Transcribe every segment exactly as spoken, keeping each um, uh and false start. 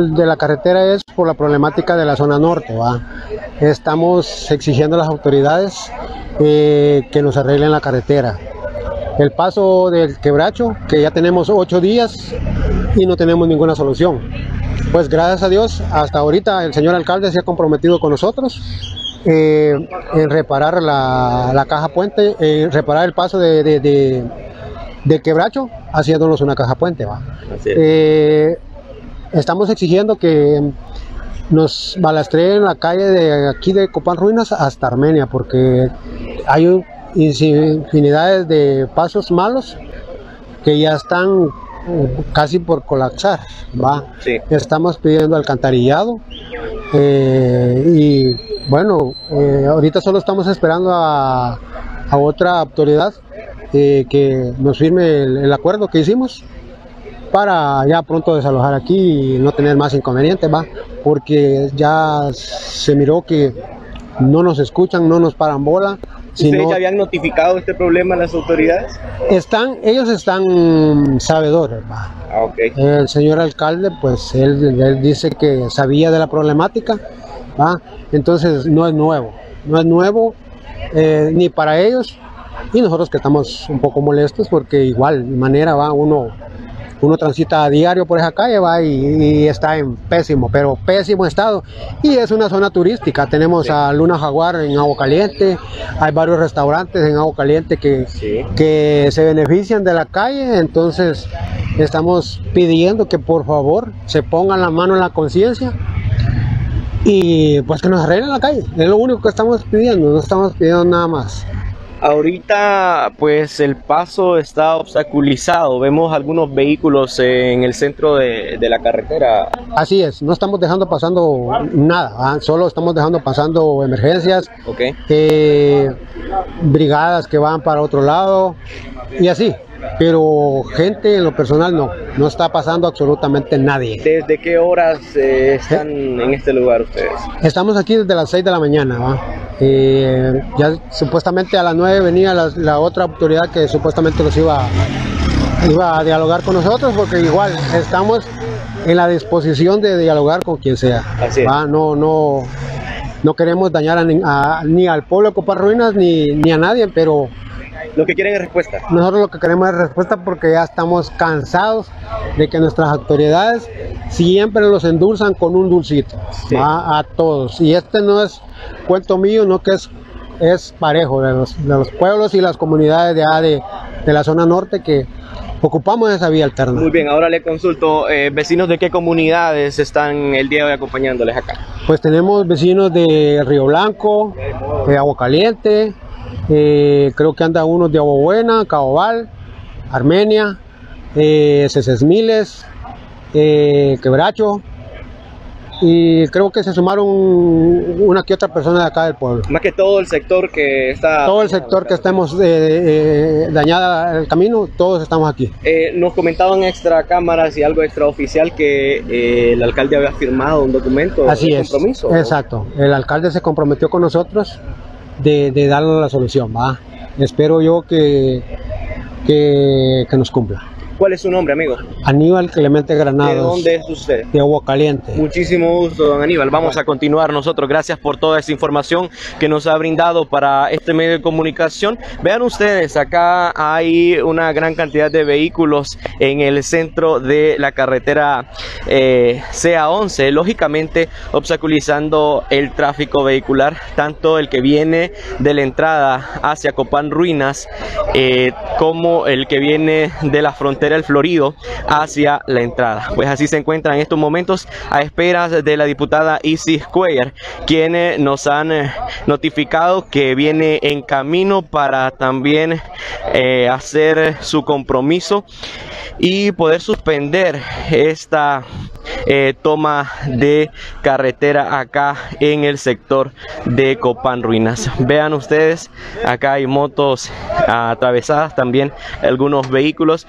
de la carretera es por la problemática de la zona norte, ¿va? Estamos exigiendo a las autoridades eh, que nos arreglen la carretera. El paso del Quebracho, que ya tenemos ocho días y no tenemos ninguna solución. Pues gracias a Dios, hasta ahorita el señor alcalde se ha comprometido con nosotros eh, en reparar la, la caja puente, eh, reparar el paso de, de, de, de Quebracho, haciéndonos una caja puente, ¿va? Eh, estamos exigiendo que nos balastreen la calle de aquí de Copán Ruinas hasta Armenia, porque hay infinidades de pasos malos que ya están casi por colapsar, ¿va? Sí. Estamos pidiendo alcantarillado eh, y bueno, eh, ahorita solo estamos esperando a, a otra autoridad eh, que nos firme el, el acuerdo que hicimos para ya pronto desalojar aquí y no tener más inconvenientes, ¿va? Porque ya se miró que no nos escuchan, no nos paran bola. ¿Ustedes sino, ya habían notificado este problema a las autoridades? Están, ellos están sabedores, ¿va? Ah, okay. El señor alcalde, pues él, él dice que sabía de la problemática, ¿va? Entonces no es nuevo, no es nuevo eh, ni para ellos, y nosotros que estamos un poco molestos porque igual de manera va uno uno transita a diario por esa calle, va, y, y está en pésimo, pero pésimo estado, y es una zona turística. Tenemos sí. a Luna Jaguar en Agua Caliente, hay varios restaurantes en Agua Caliente que, sí. que se benefician de la calle. Entonces estamos pidiendo que por favor se pongan la mano en la conciencia y pues que nos arreglen la calle. Es lo único que estamos pidiendo, no estamos pidiendo nada más. Ahorita pues el paso está obstaculizado, vemos algunos vehículos en el centro de, de la carretera. Así es, no estamos dejando pasando nada, ¿eh? Solo estamos dejando pasando emergencias, okay. eh, brigadas que van para otro lado y así. Pero gente en lo personal no, no está pasando absolutamente nadie. ¿Desde qué horas eh, están ¿Eh? en este lugar ustedes? Estamos aquí desde las seis de la mañana, ¿va? Eh, ya supuestamente a las nueve venía la, la otra autoridad que supuestamente nos iba, iba a dialogar con nosotros, porque igual estamos en la disposición de dialogar con quien sea. Así es. ¿Va? No, no, no queremos dañar a, a, ni al pueblo de Copán Ruinas ni, ni a nadie, pero lo que quieren es respuesta. Nosotros lo que queremos es respuesta porque ya estamos cansados de que nuestras autoridades siempre los endulzan con un dulcito, sí. ¿va? A todos. Y este no es cuento mío, no, que es, es parejo de los, de los pueblos y las comunidades de, de, de la zona norte que ocupamos esa vía alterna. Muy bien, ahora le consulto, eh, vecinos de qué comunidades están el día de hoy acompañándoles acá. Pues tenemos vecinos de Río Blanco, de Agua Caliente, Eh, creo que anda unos de Agua Buena, Cabobal, Armenia, eh, Cecesmiles, eh, Quebracho, y creo que se sumaron una que otra persona de acá del pueblo. Más que todo el sector que está... Todo el sector que estemos eh, eh, dañada el camino, todos estamos aquí. Eh, nos comentaban extra cámaras y algo extraoficial que eh, el alcalde había firmado un documento. Así de es, compromiso, exacto. ¿No? El alcalde se comprometió con nosotros de, de darle la solución, ¿va? Espero yo que, que, que nos cumpla. ¿Cuál es su nombre, amigo? Aníbal Clemente Granados. ¿De dónde es usted? De Agua Caliente. Muchísimo gusto, don Aníbal. Vamos a continuar nosotros. Gracias por toda esa información que nos ha brindado para este medio de comunicación. Vean ustedes, acá hay una gran cantidad de vehículos en el centro de la carretera eh, C A once, lógicamente obstaculizando el tráfico vehicular, tanto el que viene de la entrada hacia Copán Ruinas eh, como el que viene de la frontera El Florido hacia la entrada. Pues así se encuentran en estos momentos a esperas de la diputada Isis Cuellar, quienes nos han eh, notificado que viene en camino para también eh, hacer su compromiso y poder suspender esta eh, toma de carretera acá en el sector de Copán Ruinas. Vean ustedes, acá hay motos atravesadas, también algunos vehículos, y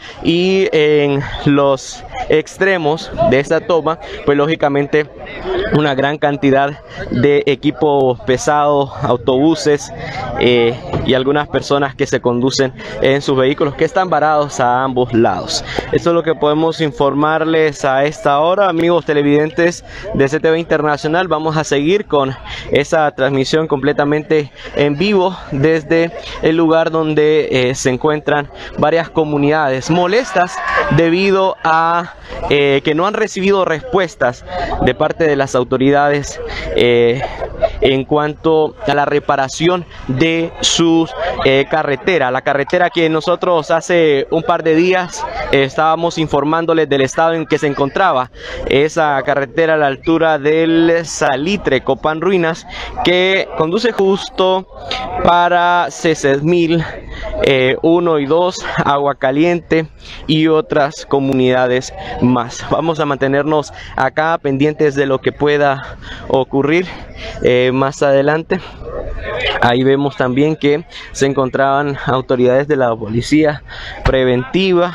y en los extremos de esta toma, pues lógicamente una gran cantidad de equipo pesado, autobuses eh, y algunas personas que se conducen en sus vehículos que están varados a ambos lados. Esto es lo que podemos informarles a esta hora, amigos televidentes de C T V Internacional. Vamos a seguir con esa transmisión completamente en vivo desde el lugar donde eh, se encuentran varias comunidades molestas debido a eh, que no han recibido respuestas de parte de las autoridades eh, en cuanto a la reparación de su eh, carretera, la carretera que nosotros hace un par de días eh, estábamos informándoles del estado en que se encontraba esa carretera a la altura del Salitre, Copán Ruinas, que conduce justo para Cecesmil eh, uno y dos, Agua Caliente y otras comunidades más. Vamos a mantenernos acá pendientes de lo que pueda ocurrir eh, más adelante. Ahí vemos también que se encontraban autoridades de la policía preventiva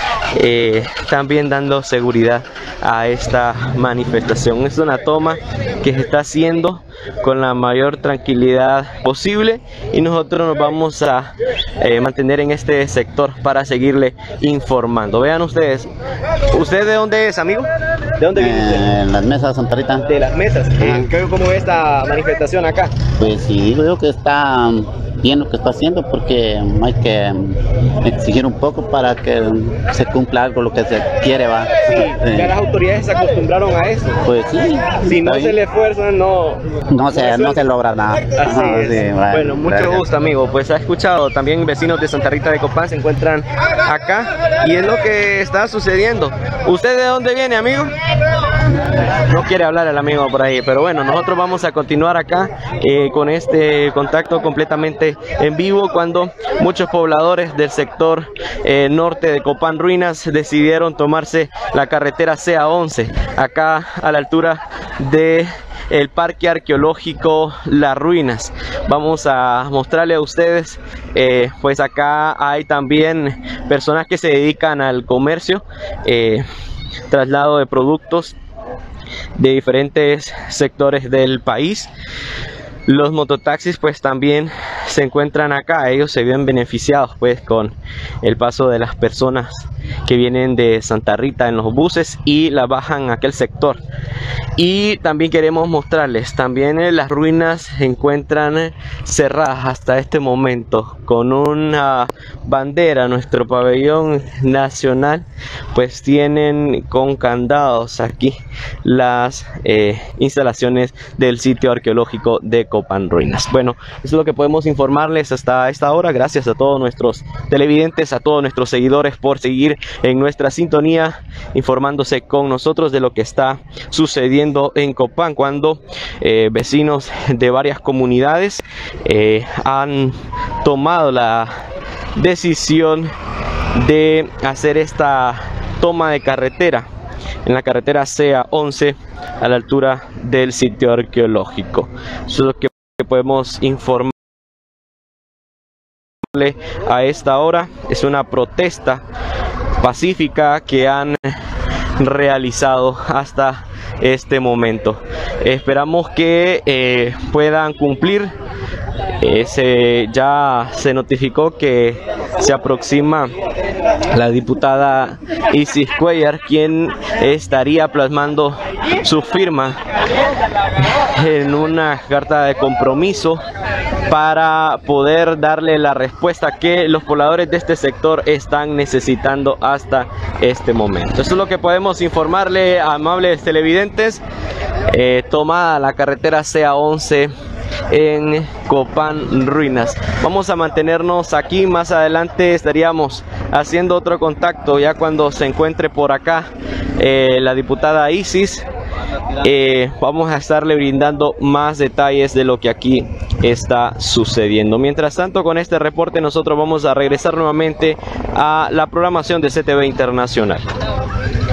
eh, también dando seguridad a esta manifestación. Es una toma que se está haciendo con la mayor tranquilidad posible y nosotros nos vamos a eh, mantener en este sector para seguirle informando. Vean ustedes, ¿usted de dónde es, amigo? ¿De dónde viene usted? Eh, en las mesas, Santa Rita. De las mesas. Eh, ¿Cómo ve esta manifestación acá? Pues sí, digo yo que está bien lo que está haciendo, porque hay que exigir un poco para que se cumpla algo lo que se quiere, va. Sí, ya las autoridades se acostumbraron a eso. Pues sí. Si no se le esfuerzan, no no se, no se logra nada. Así Ajá, es. sí, bueno, bueno, mucho gracias. gusto, amigo. Pues ha escuchado, también vecinos de Santa Rita de Copán se encuentran acá y es lo que está sucediendo. ¿Usted de dónde viene, amigo? No quiere hablar el amigo por ahí, pero bueno, nosotros vamos a continuar acá eh, con este contacto completamente en vivo, cuando muchos pobladores del sector eh, norte de Copán Ruinas decidieron tomarse la carretera C A once acá a la altura de el Parque Arqueológico Las Ruinas. Vamos a mostrarle a ustedes, eh, pues acá hay también personas que se dedican al comercio, eh, traslado de productos de diferentes sectores del país. Los mototaxis pues también se encuentran acá, ellos se ven beneficiados pues con el paso de las personas que vienen de Santa Rita en los buses y la bajan a aquel sector. Y también queremos mostrarles, también eh, las ruinas se encuentran eh, cerradas hasta este momento con una bandera. Nuestro pabellón nacional pues tienen con candados aquí las eh, instalaciones del sitio arqueológico de Copán Ruinas. Bueno, eso es lo que podemos informarles hasta esta hora. Gracias a todos nuestros televidentes, a todos nuestros seguidores por seguir en nuestra sintonía, informándose con nosotros de lo que está sucediendo en Copán, cuando eh, vecinos de varias comunidades eh, han tomado la decisión de hacer esta toma de carretera en la carretera C A once a la altura del sitio arqueológico. Eso es lo que podemos informar a esta hora. Es una protesta pacífica que han realizado hasta este momento. Esperamos que eh, puedan cumplir. Eh, se, ya se notificó que se aproxima la diputada Isis Cuellar, quien estaría plasmando su firma en una carta de compromiso para poder darle la respuesta que los pobladores de este sector están necesitando hasta este momento. Eso es lo que podemos informarle a amables televidentes. Eh, tomada la carretera C A once en Copán Ruinas. Vamos a mantenernos aquí, más adelante estaríamos haciendo otro contacto ya cuando se encuentre por acá eh, la diputada Isis. Eh, vamos a estarle brindando más detalles de lo que aquí está sucediendo. Mientras tanto, con este reporte nosotros vamos a regresar nuevamente a la programación de C T V Internacional.